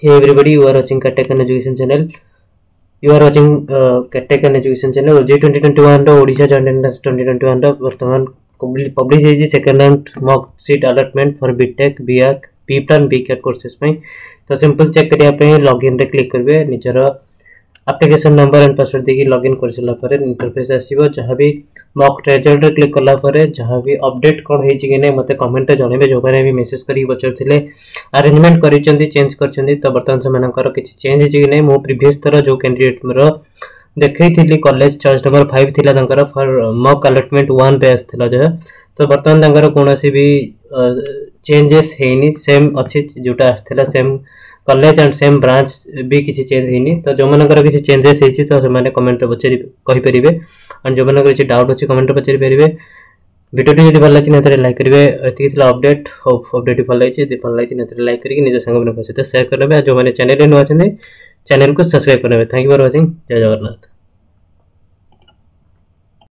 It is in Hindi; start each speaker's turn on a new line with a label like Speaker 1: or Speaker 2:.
Speaker 1: Hey everybody, you are watching Caretaker Education channel. You are watching Caretaker Education channel. Ojee 2021 रो ओडिशा जॉइंट एंट्रेंस 2021 रो वर्तमान पब्लिश होई second round mock seat allotment for BTech बीआक बीप्लान बीकेट कोर्सेस में तो सिंपल चेक करिया पे लॉगिन रे क्लिक करबे निजर एप्लिकेशन नंबर एंड पासवर्ड देकी लॉगिन कर सला पर इंटरफेस आसीबो जहां भी मॉक रिजल्ट रे क्लिक करला पर जहां भी अपडेट कोन हेछि कि नै मते कमेंट रे जणेबे जो माने भी मेसेज करी बचरथिले अरेंजमेंट करिचंदी चेंज करचंदी तो वर्तमान से मानकर किछि चेंज हेछि कि नै मो प्रीवियस तरह जो कैंडिडेट मरो देखैथिली कॉलेज चॉइस नंबर 5 थिला तंकर फॉर मॉक अलॉटमेंट 1 रे आस्थिला जे तो वर्तमान तंकर कोनोसी भी चेंजेस हेनी सेम अछि जोटा आस्थिला same college and same branch भी किसी चेंज हेनी तो जो मानकर किसी चेंजेस हेछि तो माने कमेंट रे पचरि कहि परिबे एंड जो मानकर किछि डाउट अछि कमेंट रे पचरि परिबे वीडियो टी जदि भल लाछि नेतरे लाइक करिवे एति थिला अपडेट होप अपडेट भल लाछि जदि भल लाछि नेतरे लाइक करिके निज संग मन सहित शेयर करबे जो माने चैनल रे नो अछन चैनल को सब्सक्राइब करबे थैंक यू फॉर वाचिंग जय जगन्नाथ।